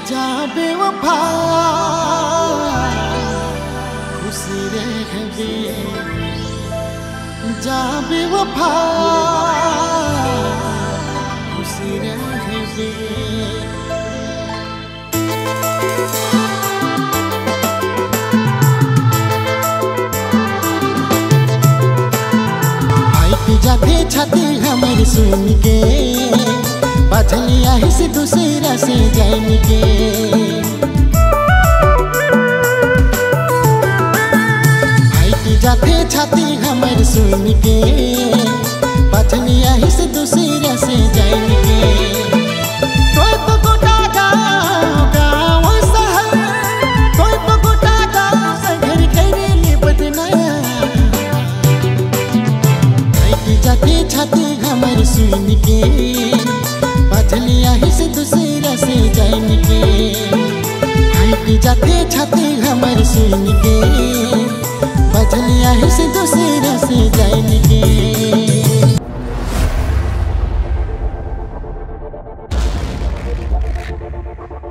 जा बेवफा खुशी रहबे, जा बेवफा खुशी रहबे। जाते छाती हमर सुन के बचलिया ही से दूसरा से जान के। भाई की जाते छाती हमर सुन के बचलिया ही से दूसरा से जान के। कोई तो गोटा गाँव शहर, कोई तो गोटा गाँव शहर करेले बदनाम। जाते छाती हमर सुन के बचलिया ही से दूसरा से जान के। भाई जाते छाती हमर सुन के बचलिया ही से दूसरा से